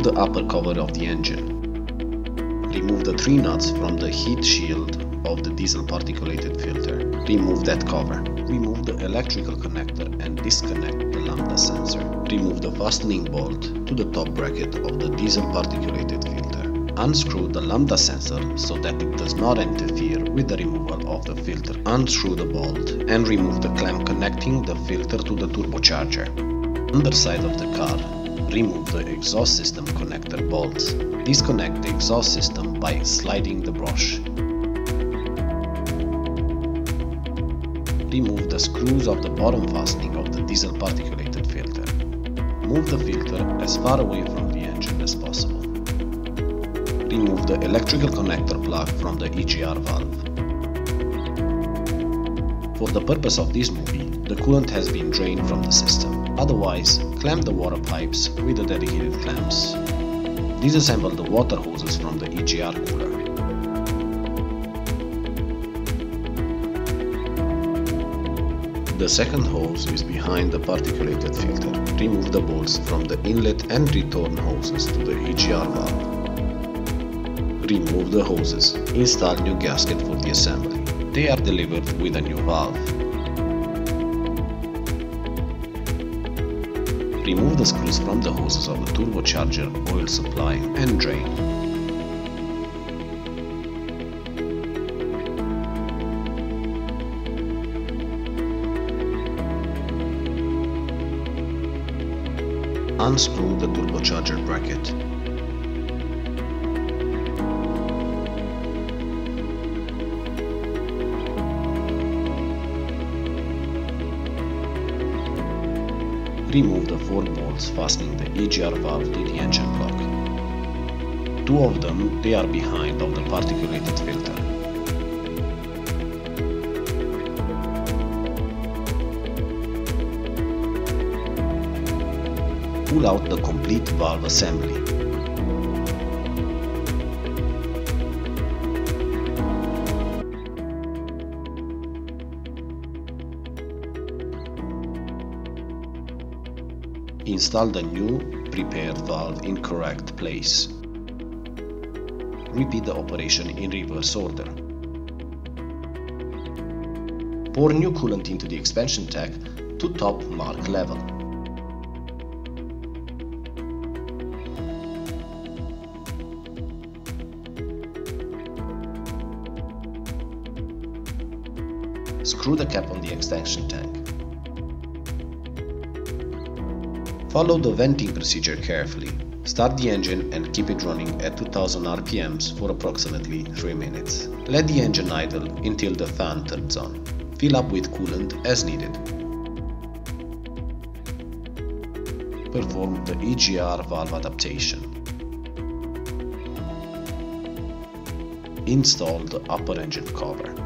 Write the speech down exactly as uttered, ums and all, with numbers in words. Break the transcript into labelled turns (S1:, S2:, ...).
S1: Remove the upper cover of the engine. Remove the three nuts from the heat shield of the diesel particulated filter. Remove that cover. Remove the electrical connector and disconnect the lambda sensor. Remove the fastening bolt to the top bracket of the diesel particulated filter. Unscrew the lambda sensor so that it does not interfere with the removal of the filter. Unscrew the bolt and remove the clamp connecting the filter to the turbocharger. Underside of the car, remove the exhaust system connector bolts. Disconnect the exhaust system by sliding the brush. Remove the screws of the bottom fastening of the diesel particulated filter. Move the filter as far away from the engine as possible. Remove the electrical connector plug from the E G R valve. For the purpose of this movie, the coolant has been drained from the system. Otherwise, clamp the water pipes with the dedicated clamps. Disassemble the water hoses from the E G R cooler. The second hose is behind the particulated filter. Remove the bolts from the inlet and return hoses to the E G R valve. Remove the hoses. Install new gasket for the assembly. They are delivered with a new valve. Remove the screws from the hoses of the turbocharger oil supply and drain. Unscrew the turbocharger bracket. Remove the four bolts fastening the E G R valve to the engine block. Two of them, they are behind of the particulated filter. Pull out the complete valve assembly. Install the new prepared valve in correct place. Repeat the operation in reverse order. Pour new coolant into the expansion tank to top mark level. Screw the cap on the expansion tank. Follow the venting procedure carefully. Start the engine and keep it running at two thousand R P Ms for approximately three minutes. Let the engine idle until the fan turns on. Fill up with coolant as needed. Perform the E G R valve adaptation. Install the upper engine cover.